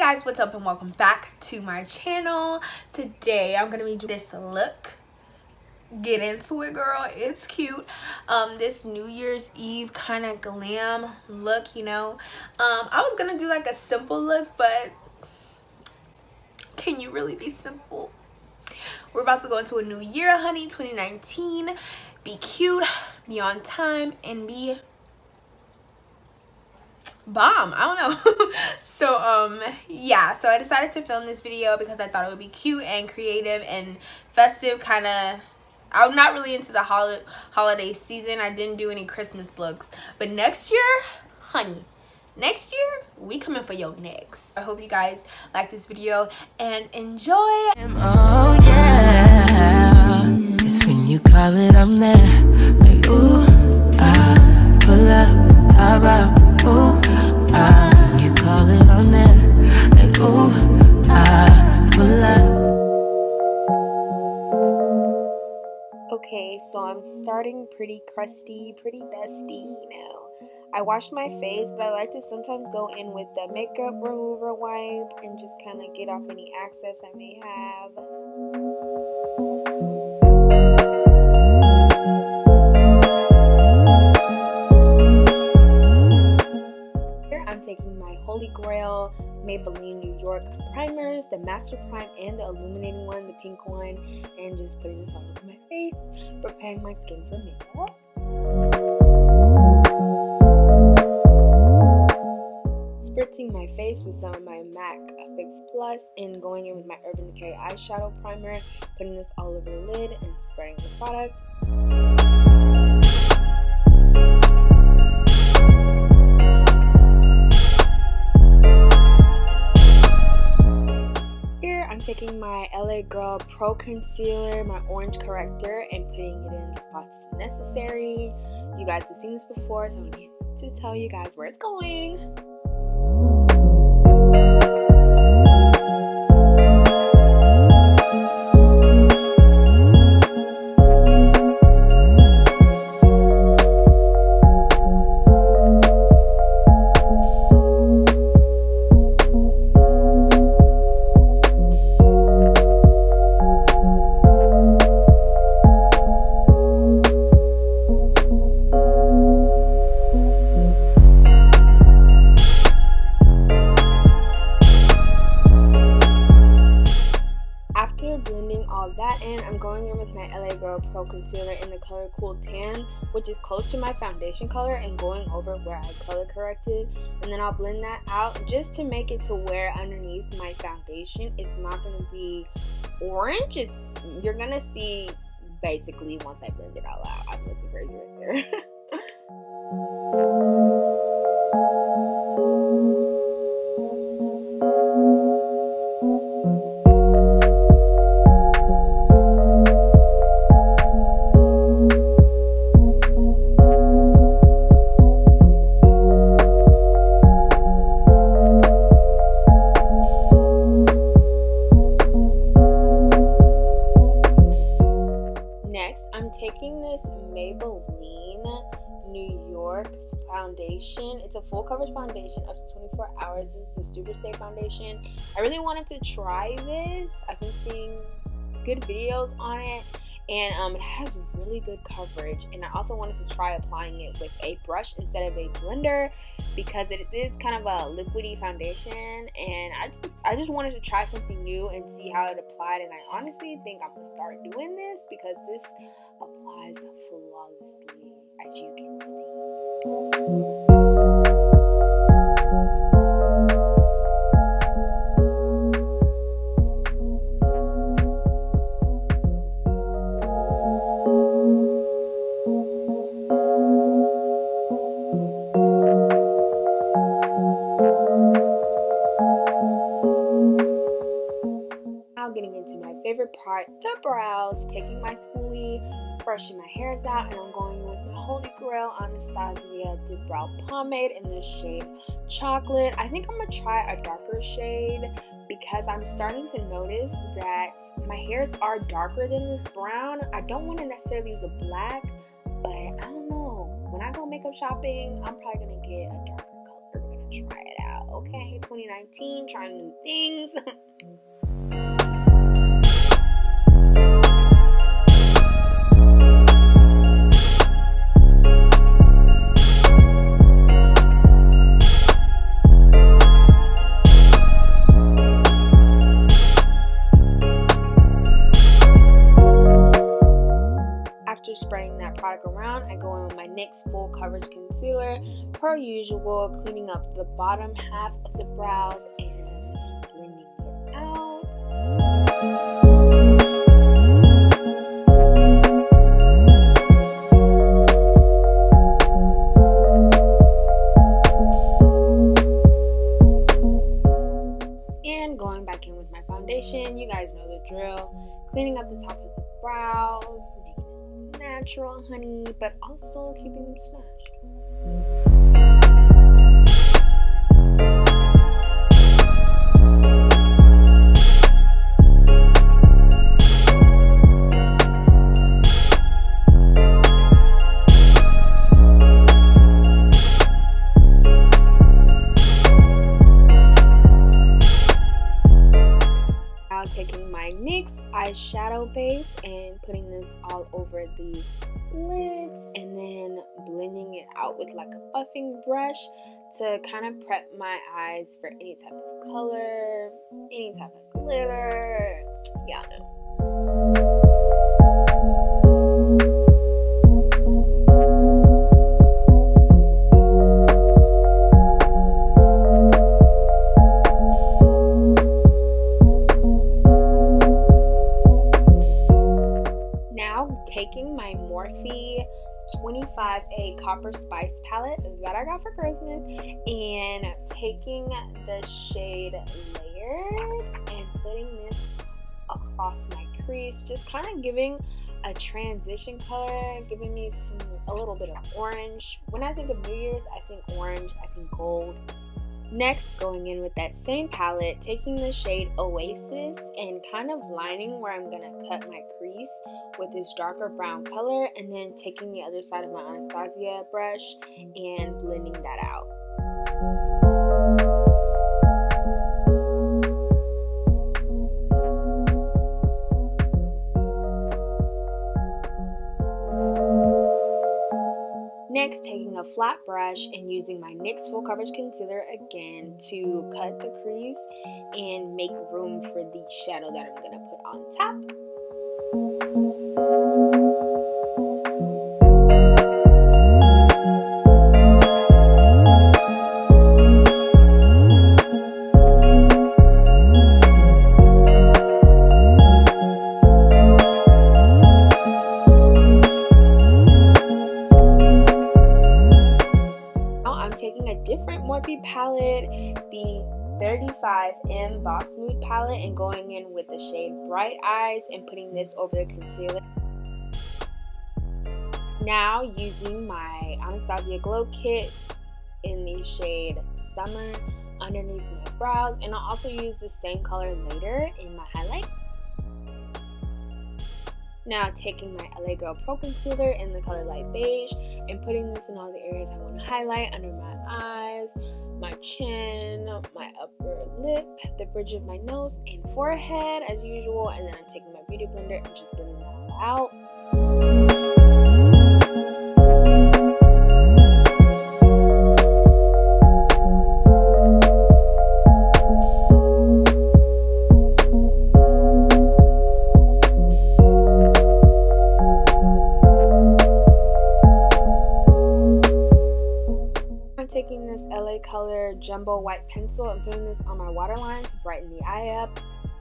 guys, what's up and welcome back to my channel. Today I'm gonna be doing this look. Get into it, girl. It's cute. This New Year's Eve kind of glam look, you know. I was gonna do like a simple look, but can you really be simple? We're about to go into a new year, honey. 2019. Be cute, be on time, and be bomb. I don't know. So yeah, so I decided to film this video because I thought it would be cute and creative and festive. Kind of, I'm not really into the holiday season. I didn't do any Christmas looks, but next year, honey, next year we coming for your next. I hope you guys like this video and enjoy. Oh yeah, it's when you call it, I'm there. Like ooh, I pull up, how about ooh, you call it, I'm there. Like ooh, I pull up. Okay, so I'm starting pretty crusty, pretty dusty, you know. I washed my face, but I like to sometimes go in with the makeup remover wipe and just kind of get off any excess I may have. Here I'm taking my Holy Grail Maybelline New York primers, the Master Prime and the illuminating one, the pink one, and just putting this all over my face, preparing my skin for makeup. Spritzing my face with some of my MAC Fix Plus and going in with my Urban Decay eyeshadow primer, putting this all over the lid and spreading the product. Here I'm taking my LA Girl Pro Concealer, my orange corrector, and putting it in the spots necessary. You guys have seen this before, so I need to tell you guys where it's going. Blending all that in, I'm going in with my LA Girl Pro Concealer in the color Cool Tan, which is close to my foundation color, and going over where I color corrected, and then I'll blend that out just to make it to where underneath my foundation it's not going to be orange. You're gonna see basically once I blend it all out. I'm looking crazy right there. Taking this Maybelline New York foundation. It's a full coverage foundation up to 24 hours. This is a super stay foundation. I really wanted to try this. I've been seeing good videos on it, and it has really good coverage. And I also wanted to try applying it with a brush instead of a blender because it is kind of a liquidy foundation, and I just wanted to try something new and see how it applied. And I honestly think I'm gonna start doing this because this applies flawlessly, as you can see. Getting into my favorite part, the brows. Taking my spoolie, brushing my hairs out, and I'm going with my Holy Grail Anastasia Dip Brow Pomade in the shade Chocolate. I think I'm gonna try a darker shade because I'm starting to notice that my hairs are darker than this brown. I don't want to necessarily use a black, but I don't know. When I go makeup shopping, I'm probably gonna get a darker color. We're gonna try it out. okay? 2019, trying new things. After spraying that product around, I go in with my NYX full coverage concealer, per usual, cleaning up the bottom half of the brows and blending it out. And going back in with my foundation, you guys know the drill. Cleaning up the top of the brows, making it natural, honey, but also keeping them snatched. Taking my NYX eyeshadow base and putting this all over the lids, and then blending it out with like a buffing brush to kind of prep my eyes for any type of color, any type of glitter. Y'all know. Taking my Morphe 25A Copper Spice palette that I got for Christmas and taking the shade Layered and putting this across my crease, just kind of giving a transition color, giving me a little bit of orange. When I think of New Year's, I think orange, I think gold. Next, going in with that same palette, taking the shade Oasis and kind of lining where I'm going to cut my crease with this darker brown color, and then taking the other side of my Anastasia brush and blending that out. Next, taking a flat brush and using my NYX Full Coverage Concealer again to cut the crease and make room for the shadow that I'm going to put on top. Taking a different Morphe palette, the 35M Boss Mood palette, and going in with the shade Bright Eyes and putting this over the concealer. Now using my Anastasia Glow Kit in the shade Summer underneath my brows, and I'll also use the same color later in my highlight. Now taking my LA Girl Pro Concealer in the color Light Beige and putting this in all the areas I want to highlight, under my eyes, my chin, my upper lip, the bridge of my nose, and forehead as usual. And then I'm taking my beauty blender and just blending that all out. Taking this LA Color Jumbo White Pencil and putting this on my waterline to brighten the eye up.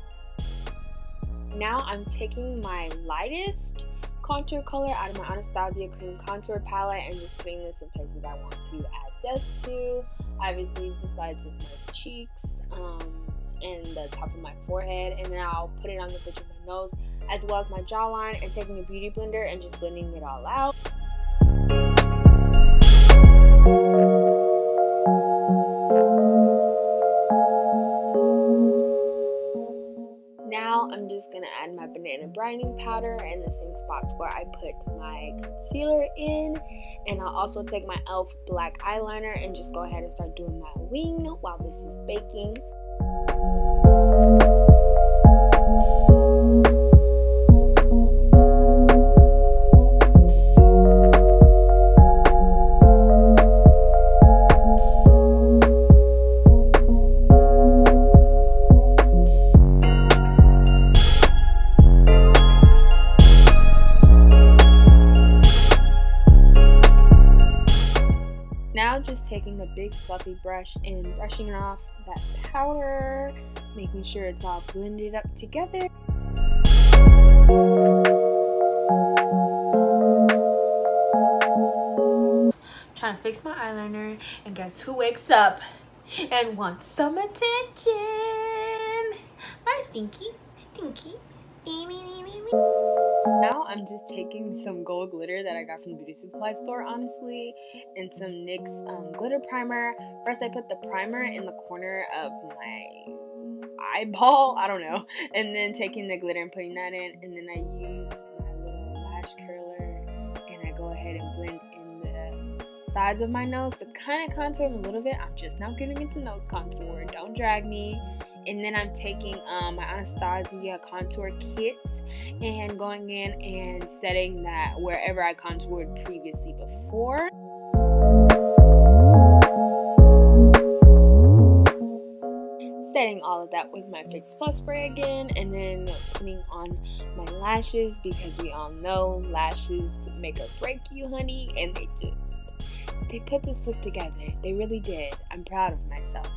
Now I'm taking my lightest contour color out of my Anastasia Cream Contour Palette and just putting this in places I want to add depth to. Obviously the sides of my cheeks and the top of my forehead, and then I'll put it on the bridge of my nose as well as my jawline, and taking a beauty blender and just blending it all out. Now Now I'm just gonna add my banana brightening powder in the same spots where I put my concealer in, and I'll also take my e.l.f. black eyeliner and just go ahead and start doing my wing while this is baking. Now just taking a big fluffy brush and brushing off that powder, making sure it's all blended up together. Trying to fix my eyeliner, and guess who wakes up and wants some attention? My stinky. Now I'm just taking some gold glitter that I got from the beauty supply store, honestly, and some NYX glitter primer. First I put the primer in the corner of my eyeball, I don't know, and then taking the glitter and putting that in, and then I use my little lash curler and I go ahead and blend in the sides of my nose to kind of contour them a little bit. I'm just now getting into nose contour, don't drag me. And then I'm taking my Anastasia contour kit and going in and setting that wherever I contoured previously before. Setting all of that with my Fix Plus spray again, and then putting on my lashes, because we all know lashes make or break you, honey, and they put this look together. They really did. I'm proud of myself.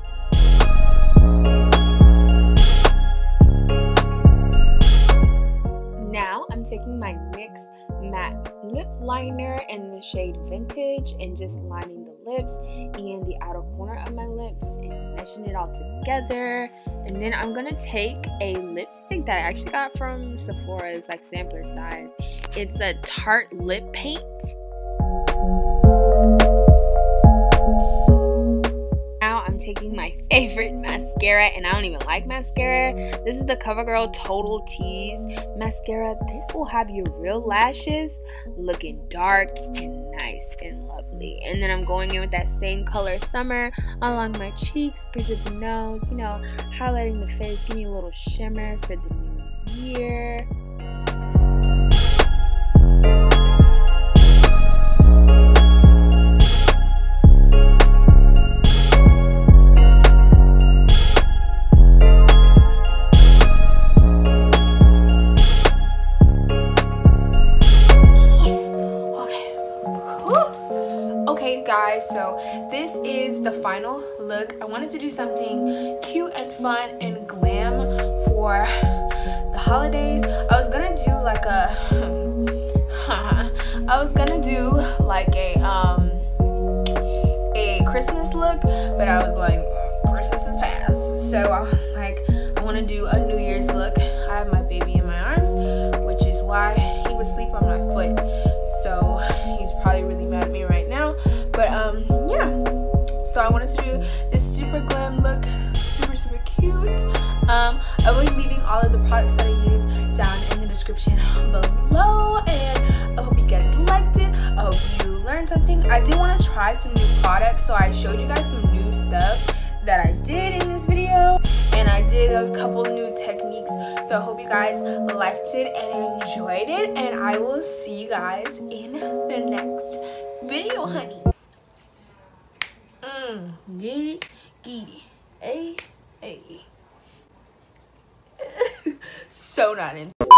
Now I'm taking my NYX matte lip liner in the shade Vintage and just lining the lips and the outer corner of my lips and meshing it all together. And then I'm gonna take a lipstick that I actually got from Sephora's like sampler size. It's a Tarte Lip Paint. Taking my favorite mascara, and I don't even like mascara. This is the CoverGirl Total Tease mascara. This will have your real lashes looking dark and nice and lovely. And then I'm going in with that same color Summer along my cheeks, bridge of the nose, you know, highlighting the face, give me a little shimmer for the new year. Guys, so this is the final look. I wanted to do something cute and fun and glam for the holidays. I was gonna do like a Christmas look, but I was like, Christmas is past, so I was like, I want to do a New Year's look. I have my baby in my arms, which is why he would sleep on my foot, so he's probably really mad at me right now. But yeah, so I wanted to do this super glam look, super cute. I will be leaving all of the products that I use down in the description below, and I hope you guys liked it. I hope you learned something. I did want to try some new products, so I showed you guys some new stuff that I did in this video, and I did a couple new techniques. So I hope you guys liked it and enjoyed it, and I will see you guys in the next video, honey. Get it, hey. So not in.